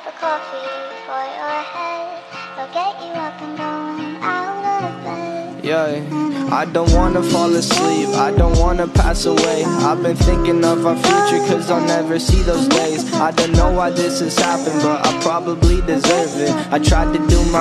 a coffee for your head. They'll get you up and going out of bed. Yeah, I don't wanna fall asleep, I don't wanna pass away. I've been thinking of our future cause I'll never see those days. I don't know why this has happened, but I probably deserve it. I tried to do my